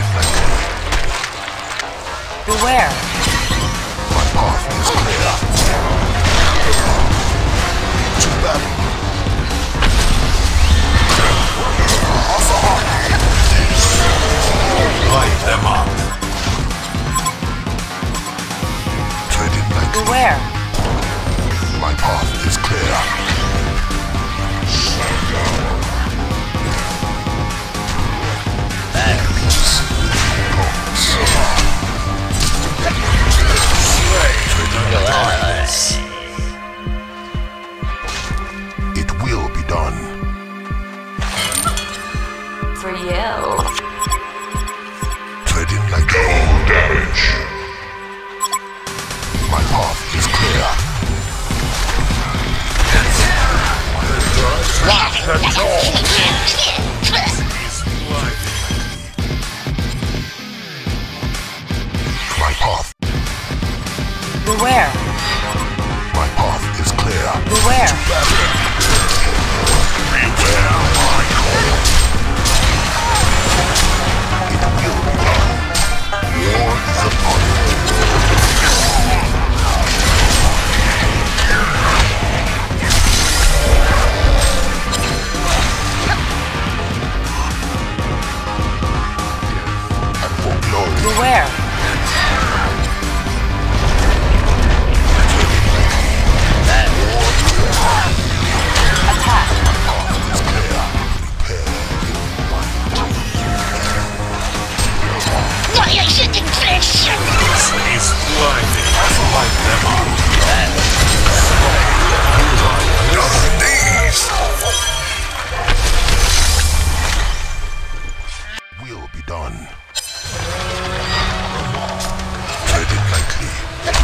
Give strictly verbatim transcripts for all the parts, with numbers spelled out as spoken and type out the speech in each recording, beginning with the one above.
Beware. My path is clear. To battle. Light them up. Treading lightly. Beware. My path is clear. Peace with your gods. Treading lightly. It will be done. For you. Treading like all damage. My path is clear. Lock the door. My path. Beware. My path is clear. Beware. Beware my call. It will be done. War is upon you. And for glory. Beware. Attack. It's clear. Prepare your mind. He's blinded. Light them up. Double knees. Will be done. Treading lightly.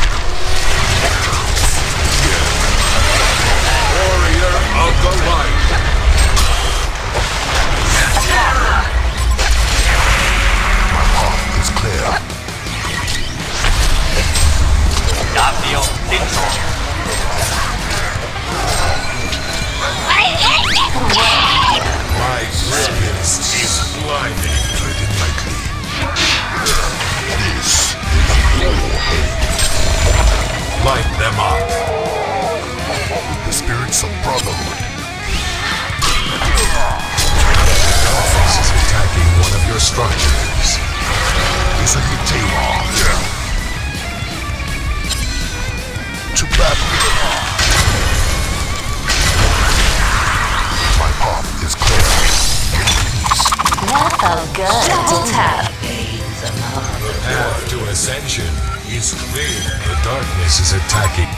Warrior of the light. My path is clear. Dafio Dixon. My brilliance is blinding. Treading lightly. This is your home. Light them up. The spirits of brotherhood. Darkness is attacking one of your structures. Isn't it Tamar? To battle. My path is clear. Peace. That felt good. Double tap. The path to ascension is clear. The darkness is attacking.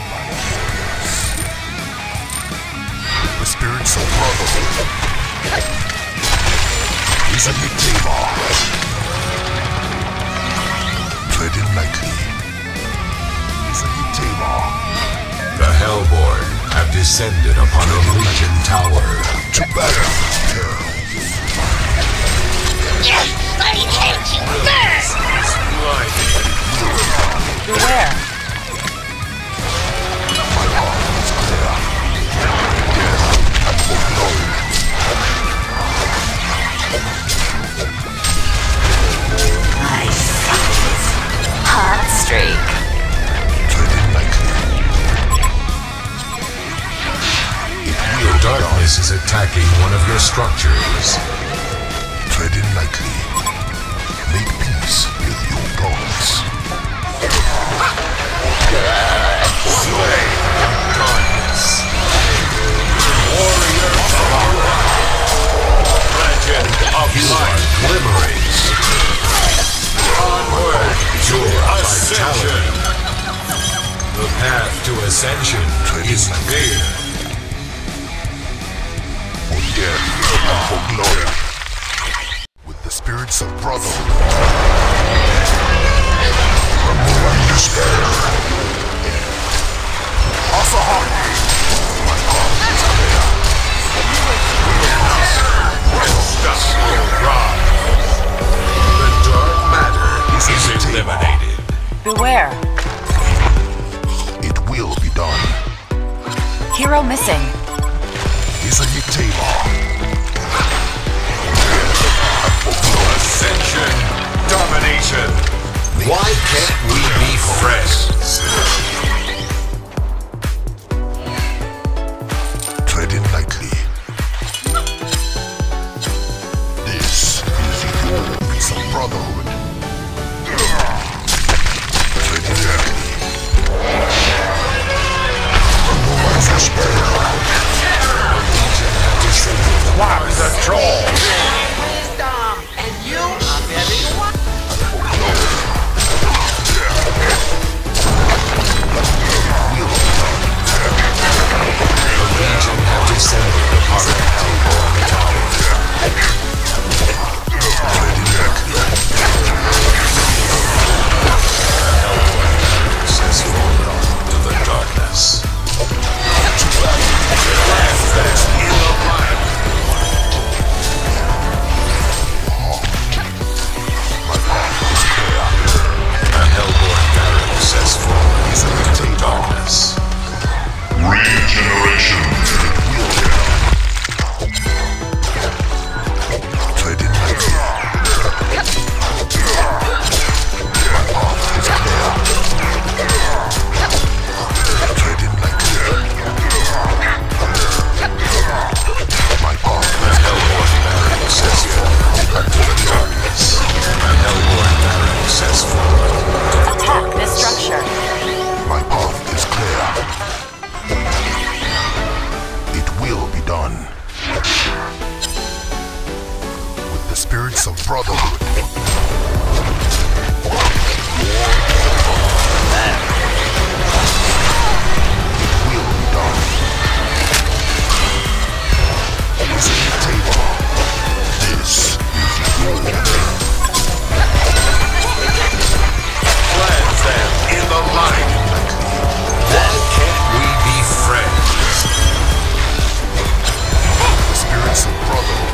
The spirits of brotherhood. Isn't it Tamar? Treading lightly. Isn't it Tamar? The Hellborn have descended upon a Legion tower. To battle. Is blinding. Beware. My path is clear. And for glory. Nice. Hot streak. Treading lightly. It The will be darkness is attacking one of your structures. done. Treading lightly. Make peace with your gods. Slay darkness. Warrior of light. Legend of light glimmering. Onward to ascension. The path to ascension is clear. For death and for glory. With the spirits of brotherhood. Rumble and despair. Asahan. My path is clear. Stop your rise. The dark matter is eliminated. Beware. It will be done. Hero missing. Isn't it Tamar? Ascension Brotherhood. Will be done. Wizard Tabor. This is your fate. Cleanse them in the light. Why can't we be friends? The spirits of brotherhood.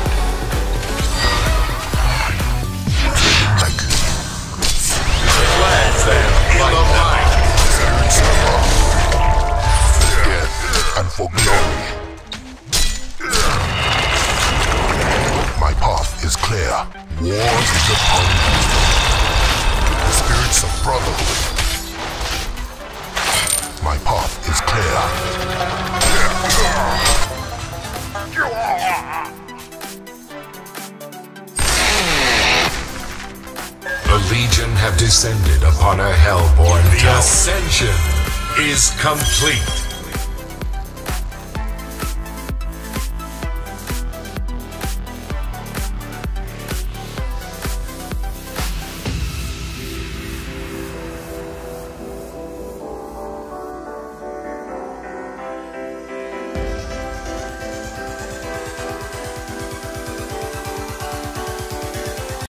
Cleanse them in the light. Spirits of brotherhood. Death and for glory. My path is clear. Wars is upon me. The spirits of brotherhood. My path is clear. The Legion have descended upon a hellborn. The ascension is complete.